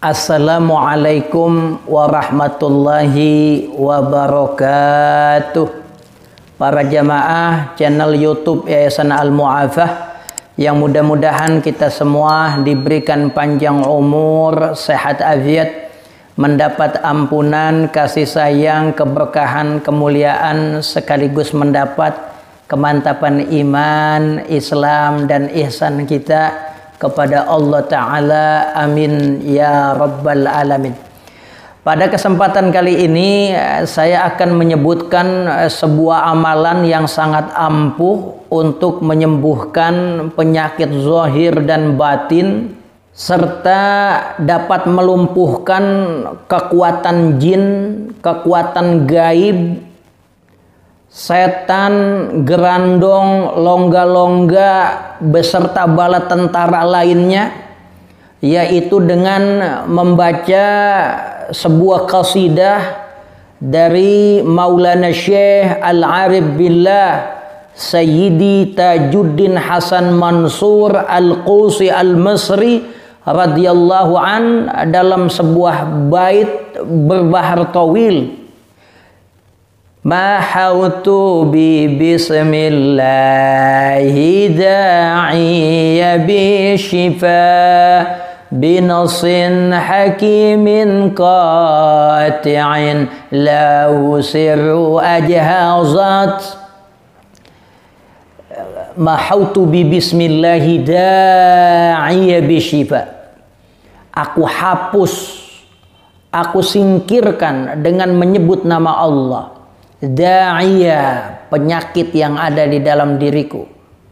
Assalamualaikum warahmatullahi wabarakatuh. Para jamaah channel YouTube Yayasan Al-Mu'afah, yang mudah-mudahan kita semua diberikan panjang umur, sehat afiat, mendapat ampunan, kasih sayang, keberkahan, kemuliaan, sekaligus mendapat kemantapan iman, Islam, dan ihsan kita kepada Allah Ta'ala. Amin ya Rabbal Alamin. Pada kesempatan kali ini saya akan menyebutkan sebuah amalan yang sangat ampuh untuk menyembuhkan penyakit zahir dan batin, serta dapat melumpuhkan kekuatan jin, kekuatan gaib, setan, gerandong, longga-longga, beserta bala tentara lainnya, yaitu dengan membaca sebuah qasidah dari Maulana Syekh Al-Arif Billah Sayyidi Tajuddin Hasan Mansur Al-Qusi Al-Masri radhiyallahu an, dalam sebuah bait berbahar tawil. Ma hautu bi bismillahi da'iya bi shifa binasin hakimin qati'in lahu sirru ajhazat. Ma hautu bi bismillahi da'iya bi shifa. Aku hapus, aku singkirkan dengan menyebut nama Allah. Da'iyah, penyakit yang ada di dalam diriku.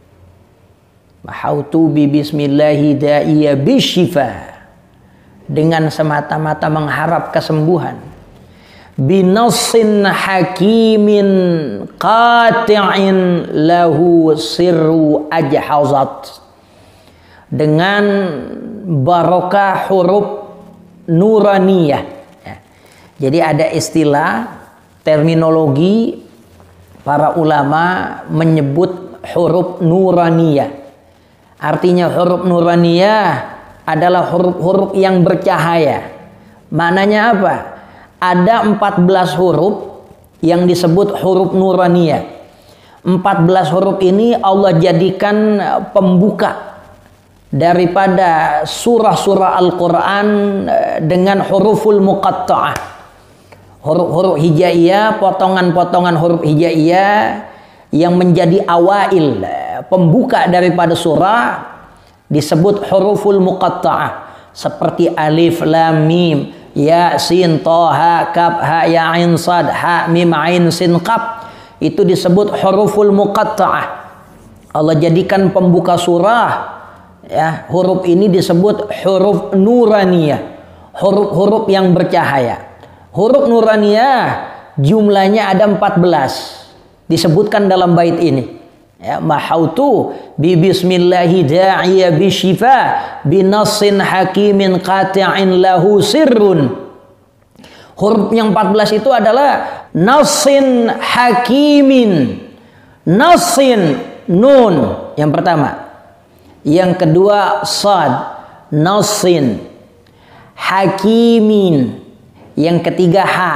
Mahautu bi bismillahi da'iyah bisyifa, dengan semata-mata mengharap kesembuhan. Binassin hakimin qati'in lahu sirru ajhazat, dengan barokah huruf nuraniyah. Jadi ada istilah, terminologi para ulama menyebut huruf nuraniyah. Artinya huruf nuraniyah adalah huruf-huruf yang bercahaya. Maknanya apa? Ada 14 huruf yang disebut huruf nuraniyah. 14 huruf ini Allah jadikan pembuka daripada surah-surah Al-Quran dengan huruful muqatta'ah. Huruf-huruf hijaiyah, potongan-potongan huruf hijaiyah yang menjadi awail, pembuka daripada surah, disebut huruful muqatta'ah. Seperti alif, lam, mim, ya, sin, toha, kaf, ha, ya, ain, sad, ha, mim, ain, sin, qaf. Itu disebut huruful muqatta'ah. Allah jadikan pembuka surah, ya, huruf ini disebut huruf nuraniyah, huruf-huruf yang bercahaya. Huruf nuraniyah jumlahnya ada 14, disebutkan dalam bait ini. Ya, mahautu bi bismillahi da'iya bisyifa binassin hakimin qati'in lahu sirrun. Huruf yang 14 itu adalah nassin hakimin. Nassin, nun yang pertama. Yang kedua sad, nassin. Hakimin. Yang ketiga ha.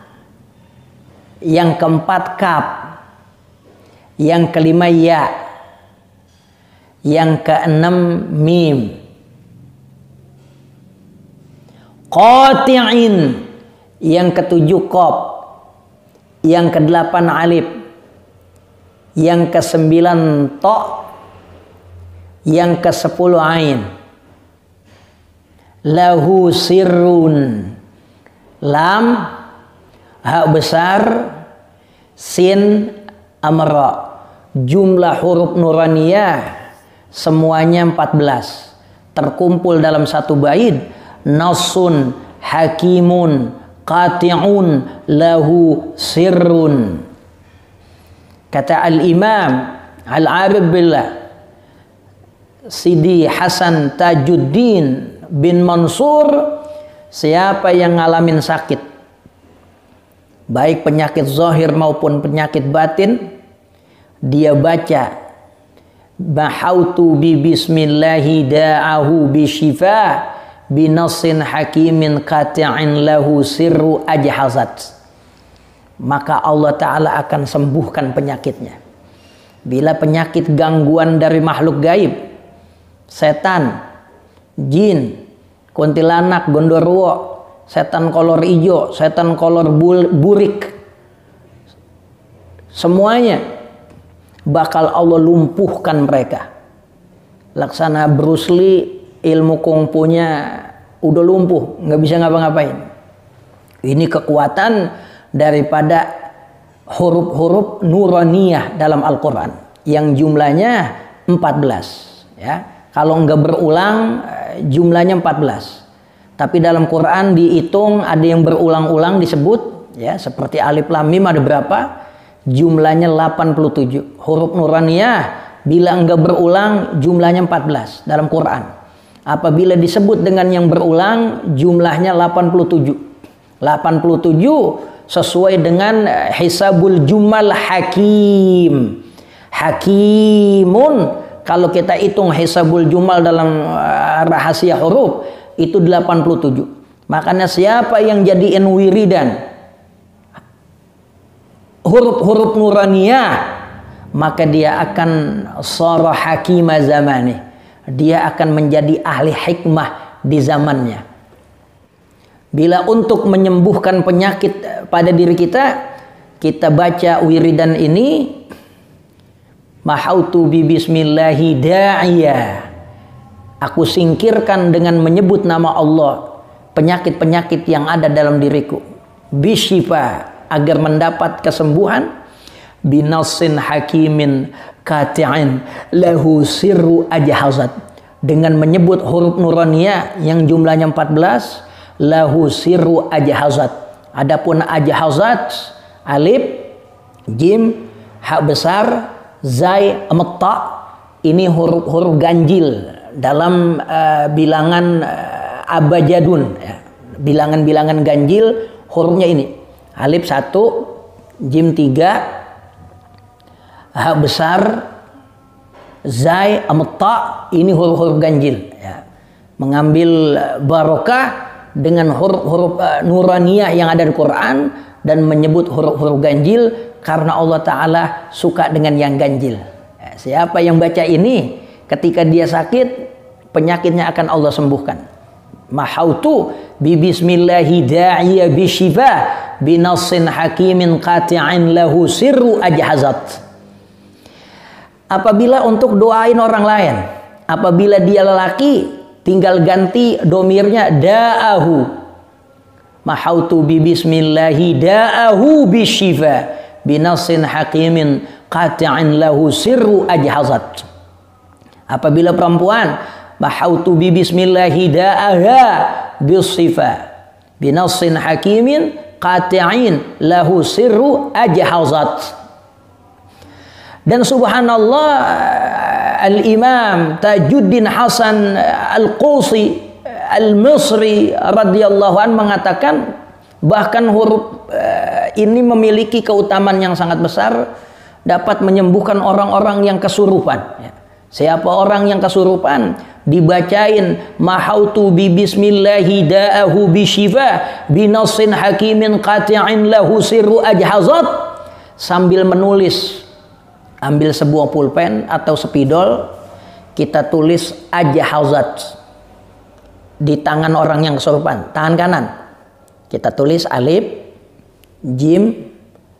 Yang keempat kaf. Yang kelima ya. Yang keenam mim. Qati'in. Yang ketujuh qaf. Yang kedelapan alif. Yang kesembilan ta. Yang kesepuluh ain. Lahu sirrun. Lam, ha besar, sin, amra. Jumlah huruf nuraniyah semuanya 14, terkumpul dalam satu bait. Nasun hakimun qati'un lahu sirrun. Kata Al-Imam Al-Arif Billah Sidi Hasan Tajuddin bin Mansur, siapa yang ngalamin sakit, baik penyakit zahir maupun penyakit batin, dia baca bahautu bi bismillahi da'ahu bi syifa binassin hakimin qati'in lahu sirru ajhazat. Maka Allah Ta'ala akan sembuhkan penyakitnya. Bila penyakit gangguan dari makhluk gaib, setan, jin, kuntilanak, gondorwo, setan kolor hijau, setan kolor burik, semuanya bakal Allah lumpuhkan mereka. Laksana Bruce Lee, ilmu kungfunya udah lumpuh, nggak bisa ngapa-ngapain. Ini kekuatan daripada huruf-huruf nuraniyah dalam Al-Quran yang jumlahnya 14 ya. Kalau nggak berulang jumlahnya 14, tapi dalam Quran dihitung ada yang berulang-ulang disebut ya, seperti alif lam mim ada berapa, jumlahnya 87. Huruf nuraniyah bila nggak berulang jumlahnya 14 dalam Quran. Apabila disebut dengan yang berulang jumlahnya 87 sesuai dengan hisabul jumal hakim. Hakimun, kalau kita hitung hisabul jumal dalam rahasia huruf itu 87. Makanya siapa yang jadiin wiridan huruf-huruf nuraniyah, maka dia akan sara hakima zamani. Dia akan menjadi ahli hikmah di zamannya. Bila untuk menyembuhkan penyakit pada diri kita, kita baca wiridan ini, mahautu bi bismillahi da'iya. Aku singkirkan dengan menyebut nama Allah penyakit-penyakit yang ada dalam diriku. Bishifa, agar mendapat kesembuhan. Binassin hakimin qati'in lahu sirru ajhazat. Dengan menyebut huruf nuraniyah yang jumlahnya 14, lahu sirru ajhazat. Adapun ajhazat, alif, jim, ha besar, zai, ta, ini huruf-huruf ganjil dalam bilangan abajadun ya. Bilangan-bilangan ganjil hurufnya ini. Alif 1, jim 3, ha besar, zai, ta, ini huruf-huruf ganjil ya. Mengambil barokah dengan huruf-huruf nuraniyah yang ada di Quran dan menyebut huruf-huruf ganjil karena Allah Ta'ala suka dengan yang ganjil. Ya, siapa yang baca ini ketika dia sakit, penyakitnya akan Allah sembuhkan. Mahautu bi bismillahi da'iya bishifa binassin hakimin qati'in lahu sirru ajhazat. Apabila untuk doain orang lain, apabila dia lelaki, tinggal ganti domirnya da'ahu. Mahautu bi bismillahi da'ahu bishifa binassin hakimin qati'in lahu sirru ajhazat. Apabila perempuan, mahautu bi bismillahi da'aha bisifa binassin hakimin qati'in lahu sirru ajhazat. Dan subhanallah, Al-Imam Tajuddin Hasan Al-Qusi Al-Misri radhiyallahu an mengatakan bahkan huruf ini memiliki keutamaan yang sangat besar, dapat menyembuhkan orang-orang yang kesurupan. Siapa orang yang kesurupan, dibacain mahautu bi bismillahi da'ahu bishifa binassin hakimin qati'in lahu sirru ajhazat, sambil menulis. Ambil sebuah pulpen atau spidol, kita tulis ajhazat di tangan orang yang kesurupan, tangan kanan. Kita tulis alif, jim,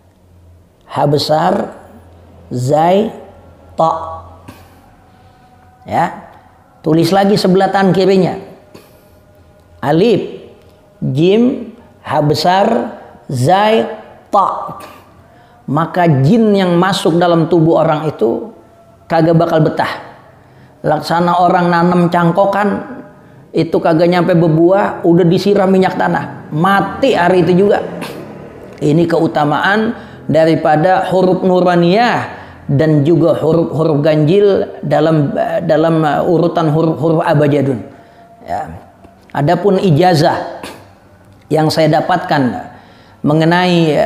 ha besar, zai, ta. Ya. Tulis lagi sebelah tangan kirinya. Alif, jim, ha besar, zai, ta. Maka jin yang masuk dalam tubuh orang itu kagak bakal betah. Laksana orang nanam cangkokan itu kagak nyampe bebuah, udah disiram minyak tanah, mati hari itu juga. Ini keutamaan daripada huruf nuraniyah dan juga huruf-huruf ganjil dalam urutan huruf-huruf abajadun. Ya. Adapun ijazah yang saya dapatkan mengenai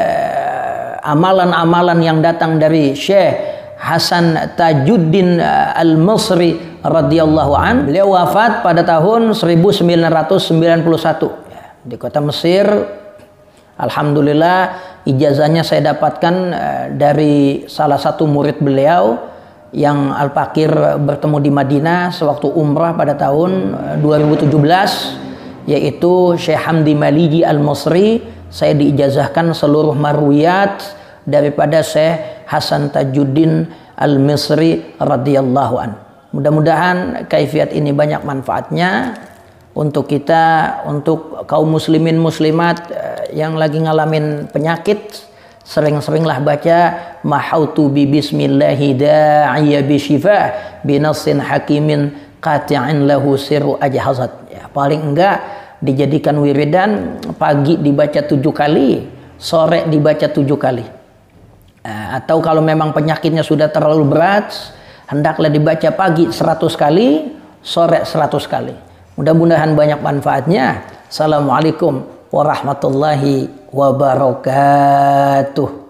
amalan-amalan yang datang dari Syekh Hasan Tajuddin Al-Misri radhiyallahu an. Beliau wafat pada tahun 1991 di kota Mesir. Alhamdulillah ijazahnya saya dapatkan dari salah satu murid beliau yang Al-Fakir bertemu di Madinah sewaktu umrah pada tahun 2017, yaitu Syekh Hamdi Maliji Al-Masri. Saya diijazahkan seluruh marwiyat daripada Syekh Hasan Tajuddin Al-Misri radhiyallahu an. Mudah-mudahan kaifiat ini banyak manfaatnya untuk kita, untuk kaum muslimin muslimat yang lagi ngalamin penyakit. Sering-seringlah baca mahautu bi bismillahi da'iya bi syifa bi nassin hakimin qati'in lahu sirru ajhazat. Ya, paling enggak dijadikan wiridan, pagi dibaca 7 kali, sore dibaca 7 kali. Atau kalau memang penyakitnya sudah terlalu berat, hendaklah dibaca pagi 100 kali, sore 100 kali. Mudah-mudahan banyak manfaatnya. Assalamualaikum warahmatullahi wabarakatuh.